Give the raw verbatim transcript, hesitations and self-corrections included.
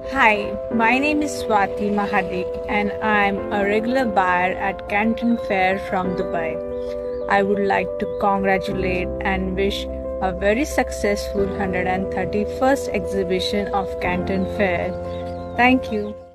Hi, my name is Swati Mahadik and I'm a regular buyer at Canton Fair from Dubai. I would like to congratulate and wish a very successful one hundred thirty-first exhibition of Canton Fair. Thank you.